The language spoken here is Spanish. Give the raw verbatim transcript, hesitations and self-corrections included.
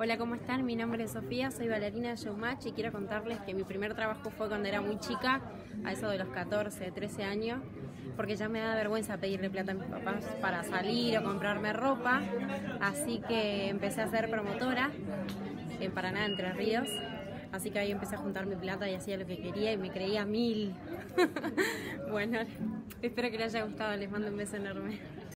Hola, ¿cómo están? Mi nombre es Sofía, soy bailarina de Showmatch y quiero contarles que mi primer trabajo fue cuando era muy chica, a eso de los catorce, trece años, porque ya me da vergüenza pedirle plata a mis papás para salir o comprarme ropa, así que empecé a ser promotora en Paraná, Entre Ríos, así que ahí empecé a juntar mi plata y hacía lo que quería y me creía mil. Bueno, espero que les haya gustado, les mando un beso enorme.